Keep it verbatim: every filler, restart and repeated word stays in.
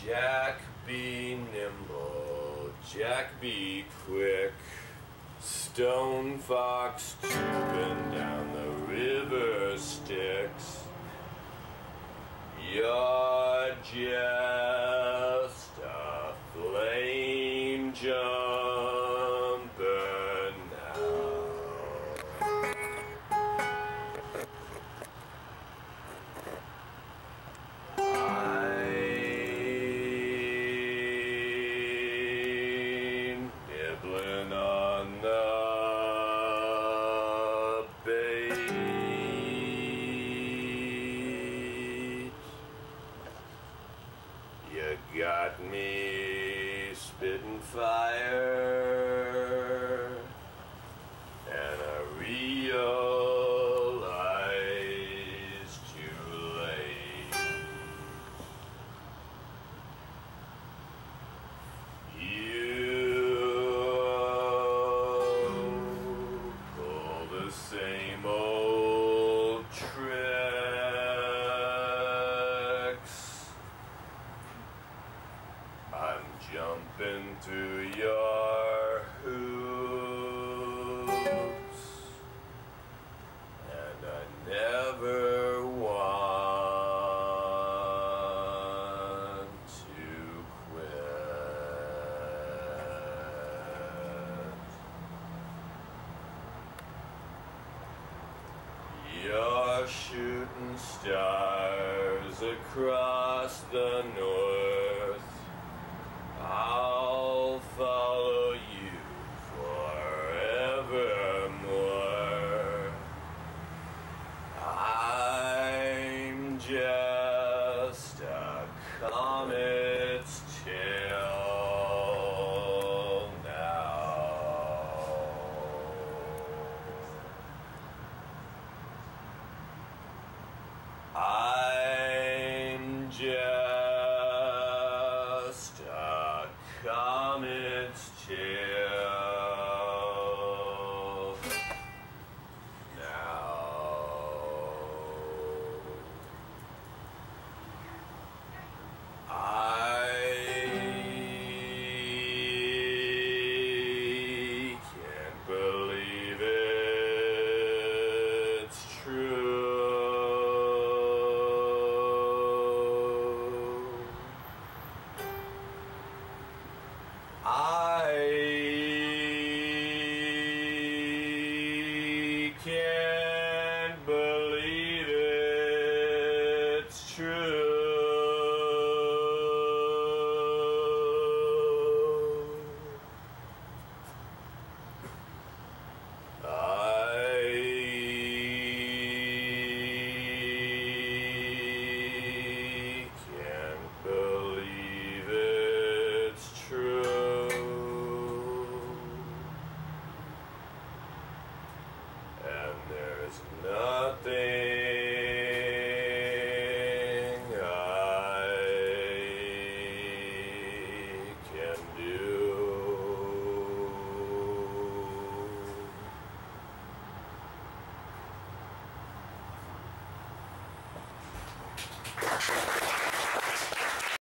Jack be nimble, Jack be quick, Stone Fox trooping down the river Styx. You're just a flame jumper now. I'm nibbling on the bait. You got me spitting fire, and I realize too late. You pull the same old tricks. I'm jumping through your hoops, and I never want to quit. You're shooting stars across the north. I'll